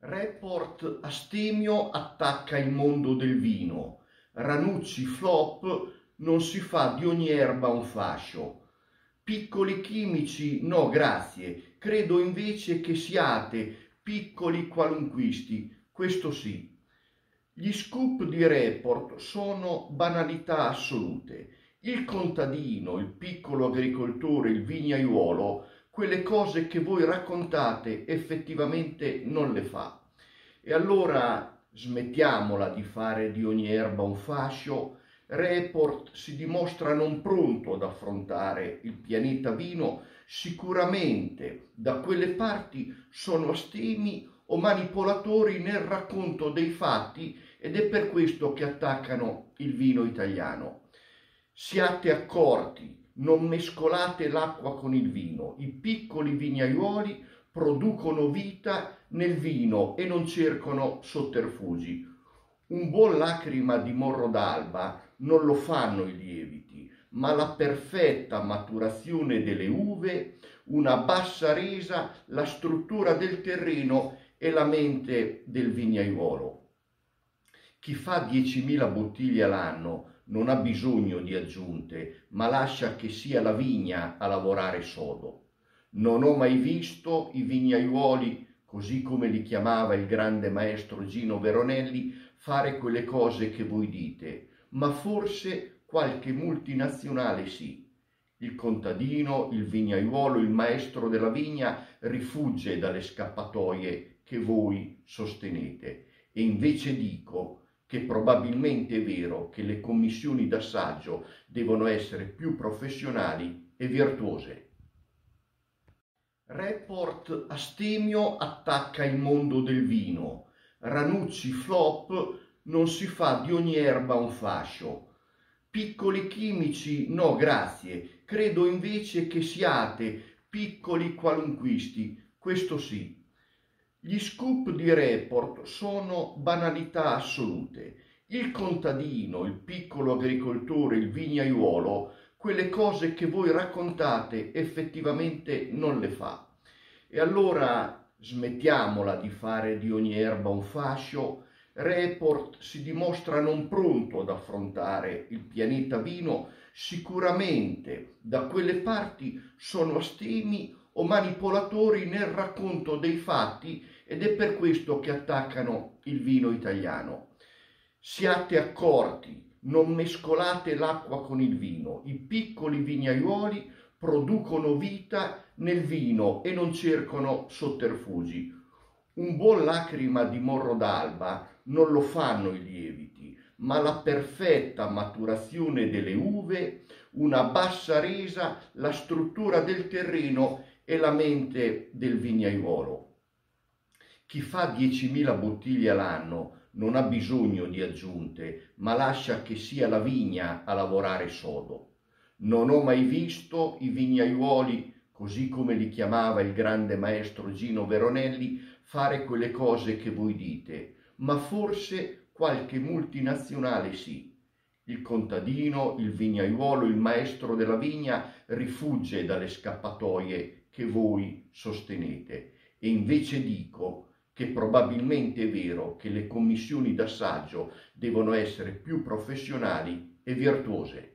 Report Astemio attacca il mondo del vino. Ranucci flop, non si fa di ogni erba un fascio. Piccoli chimici, no grazie, credo invece che siate piccoli qualunquisti, questo sì. Gli scoop di Report sono banalità assolute. Il contadino, il piccolo agricoltore, il vignaiuolo, quelle cose che voi raccontate effettivamente non le fa. E allora smettiamola di fare di ogni erba un fascio. Report si dimostra non pronto ad affrontare il pianeta vino, sicuramente da quelle parti sono astemi o manipolatori nel racconto dei fatti ed è per questo che attaccano il vino italiano. Siate accorti, non mescolate l'acqua con il vino. I piccoli vignaiuoli producono vita nel vino e non cercano sotterfugi. Un buon lacrima di morro d'alba non lo fanno i lieviti, ma la perfetta maturazione delle uve, una bassa resa, la struttura del terreno e la mente del vignaiuolo. Chi fa 10.000 bottiglie all'anno non ha bisogno di aggiunte, ma lascia che sia la vigna a lavorare sodo. Non ho mai visto i vignaiuoli, così come li chiamava il grande maestro Gino Veronelli, fare quelle cose che voi dite, ma forse qualche multinazionale sì. Il contadino, il vignaiuolo, il maestro della vigna rifugge dalle scappatoie che voi sostenete. E invece dico che probabilmente è vero che le commissioni d'assaggio devono essere più professionali e virtuose. Report Astemio attacca il mondo del vino. Ranucci flop, non si fa di ogni erba un fascio. Piccoli chimici, no grazie, credo invece che siate piccoli qualunquisti, questo sì. Gli scoop di Report sono banalità assolute. Il contadino, il piccolo agricoltore, il vignaiuolo, quelle cose che voi raccontate effettivamente non le fa. E allora smettiamola di fare di ogni erba un fascio. Report si dimostra non pronto ad affrontare il pianeta vino, sicuramente da quelle parti sono astemi o manipolatori nel racconto dei fatti ed è per questo che attaccano il vino italiano. Siate accorti, non mescolate l'acqua con il vino. I piccoli vignaiuoli producono vita nel vino e non cercano sotterfugi. Un buon lacrima di morro d'alba non lo fanno i lieviti, ma la perfetta maturazione delle uve, una bassa resa, la struttura del terreno e la mente del vignaiuolo. Chi fa 10.000 bottiglie all'anno non ha bisogno di aggiunte, ma lascia che sia la vigna a lavorare sodo. Non ho mai visto i vignaiuoli, così come li chiamava il grande maestro Gino Veronelli, fare quelle cose che voi dite, ma forse qualche multinazionale sì. Il contadino, il vignaiuolo, il maestro della vigna rifugge dalle scappatoie che voi sostenete. E invece dico che probabilmente è vero che le commissioni d'assaggio devono essere più professionali e virtuose.